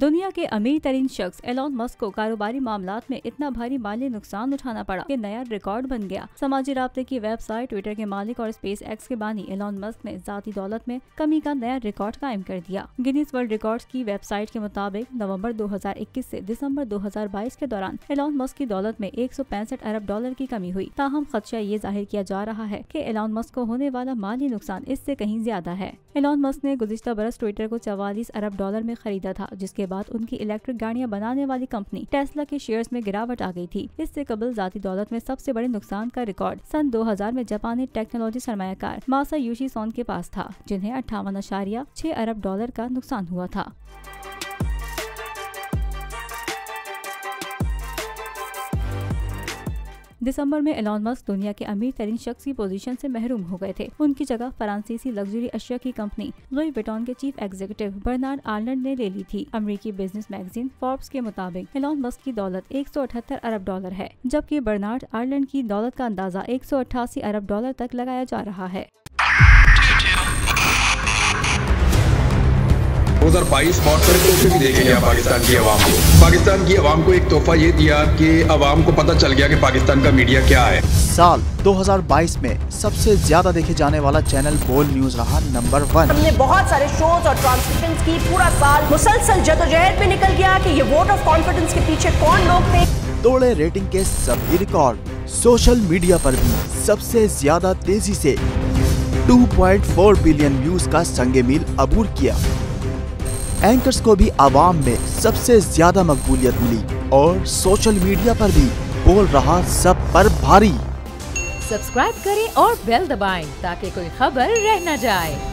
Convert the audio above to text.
दुनिया के अमीर तरीन शख्स एलॉन मस्क को कारोबारी मामलात में इतना भारी माली नुकसान उठाना पड़ा कि नया रिकॉर्ड बन गया। समाजी राब्ते की वेबसाइट ट्विटर के मालिक और स्पेस एक्स के बानी एलॉन मस्क ने जाती दौलत में कमी का नया रिकॉर्ड कायम कर दिया। गिनीज वर्ल्ड रिकॉर्ड्स की वेबसाइट के मुताबिक नवंबर 2021 से दिसंबर 2022 के दौरान एलॉन मस्क की दौलत में 165 अरब डॉलर की कमी हुई। ताहम खदशा ये जाहिर किया जा रहा है कि एलॉन मस्क को होने वाला माली नुकसान इससे कहीं ज्यादा है। एलॉन मस्क ने गुज़िश्ता बरस ट्विटर को 44 अरब डॉलर में खरीदा था, जिसके बाद उनकी इलेक्ट्रिक गाड़ियां बनाने वाली कंपनी टेस्ला के शेयर्स में गिरावट आ गई थी। इससे कबल जाती दौलत में सबसे बड़े नुकसान का रिकॉर्ड सन 2000 में जापानी टेक्नोलॉजी सरमायाकार मासायोशी सोन के पास था, जिन्हें 58.6 अरब डॉलर का नुकसान हुआ था। दिसंबर में एलॉन मस्क दुनिया के अमीर तरीन शख्स की पोजीशन से महरूम हो गए थे। उनकी जगह फ्रांसीसी लग्जरी अशिया की कंपनी लुई विटॉन के चीफ एग्जीक्यूटिव बर्नार्ड आर्नल्ड ने ले ली थी। अमेरिकी बिजनेस मैगजीन फोर्ब्स के मुताबिक एलॉन मस्क की दौलत 178 अरब डॉलर है, जबकि बर्नार्ड आर्नल्ड की दौलत का अंदाजा 188 अरब डॉलर तक लगाया जा रहा है। 2022 बहुत सारे तोहफे भी देखे गया पाकिस्तान की आवाम को। पाकिस्तान की आवाम को एक तोहफा ये दिया कि आवाम को पता चल गया कि पाकिस्तान का मीडिया क्या है। साल 2022 में सबसे ज्यादा देखे जाने वाला चैनल बोल न्यूज रहा नंबर 1। हमने बहुत सारे शोज और ट्रांसमिशंस की, पूरा साल मुसलसल जदोजहद में निकल गया कि ये वोट ऑफ कॉन्फिडेंस के पीछे कौन लोग थे। तोड़े रेटिंग के सभी रिकॉर्ड। सोशल मीडिया पर भी सबसे ज्यादा तेजी से 2.4 बिलियन व्यूज का संगे मील अबूर किया। एंकर्स को भी आवाम में सबसे ज्यादा मकबूलियत मिली और सोशल मीडिया पर भी बोल रहा सब पर भारी। सब्सक्राइब करें और बेल दबाएं ताकि कोई खबर रह न जाए।